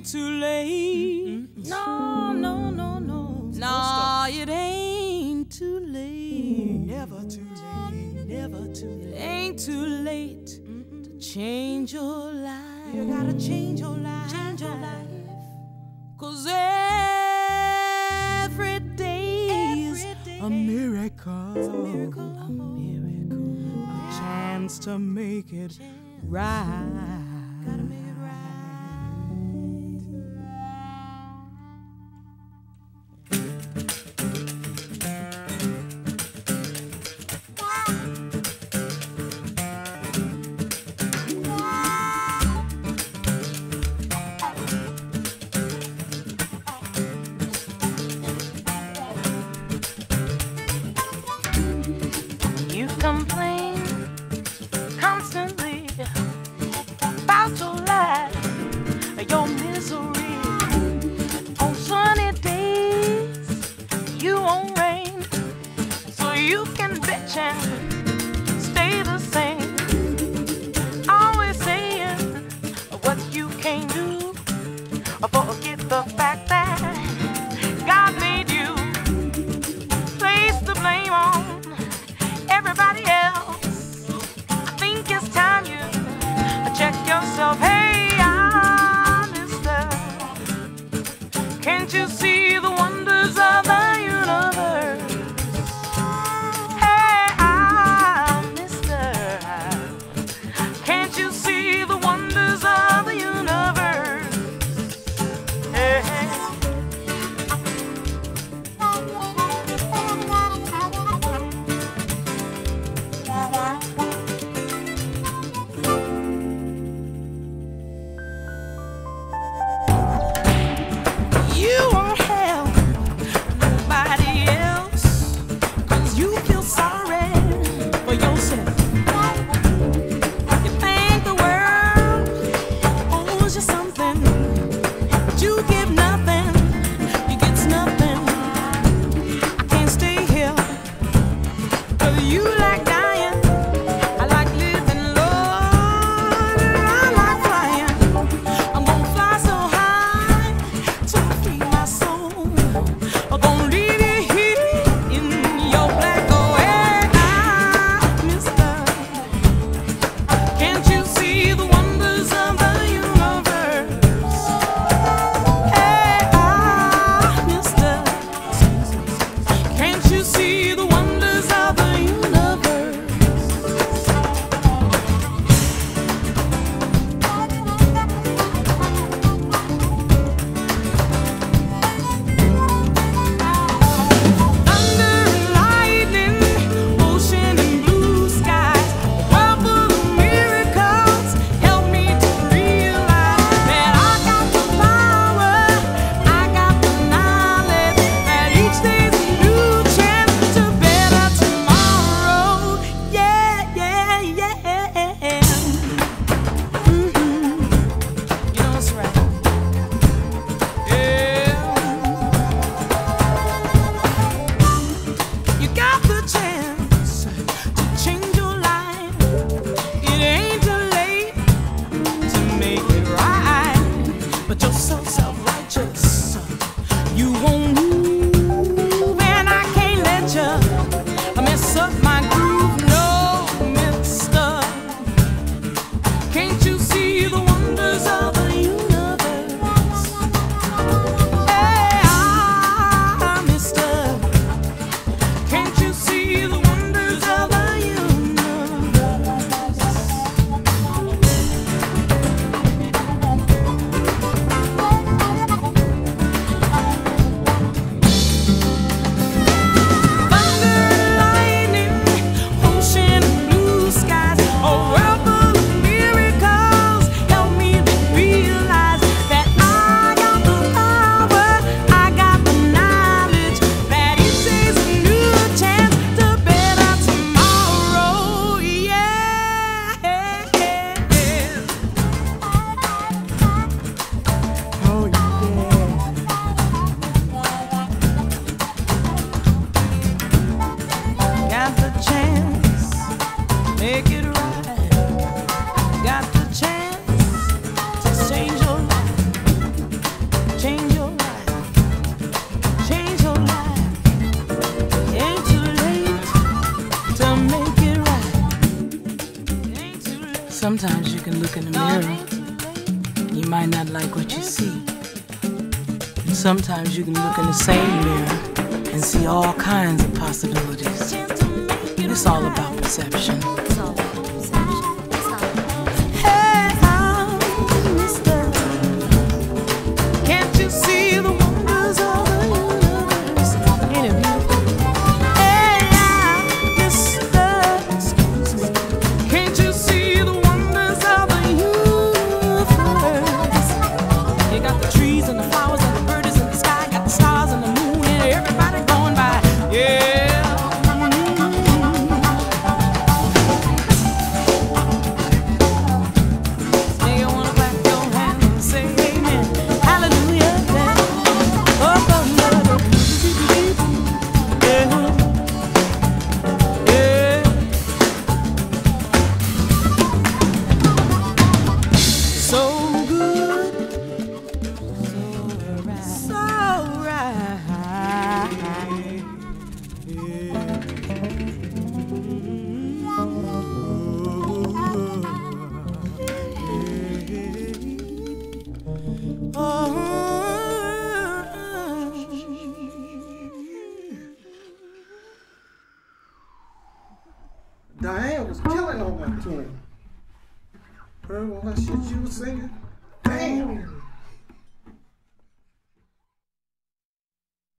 ain't too late. No, no, no, no. No, it ain't too late. Never too late. Never too late. It ain't too late to change your life. You gotta change your life. Change your life. 'Cause every day is a miracle. It's a miracle. A miracle. A chance to make it right. Gotta make it right. You complain constantly about your life, your misery. On sunny days, you won't rain, so you can bitch and stay the same. Always saying what you can't do, forget the fact that God made you. Place the blame on everybody else. I think it's time you check yourself. Hey, Mista, can't you see the wonders of the universe? Hey, Mista, can't you see the wonders of the universe? Hey, hey. You won't have Sometimes you can look in the mirror. You might not like what you see. Sometimes you can look in the same mirror and see all kinds of possibilities. It's all about perception. Hey, Mista, can't you see the wonders of the universe? Ain't it beautiful? Hey, Mista, excuse me, can't you see the wonders of the universe? You got the trees and the flowers and the birds in the sky, got the stars and the moon and everybody going by. Yeah. Dianne was killing on that tune. Heard all that shit you was singing? Damn!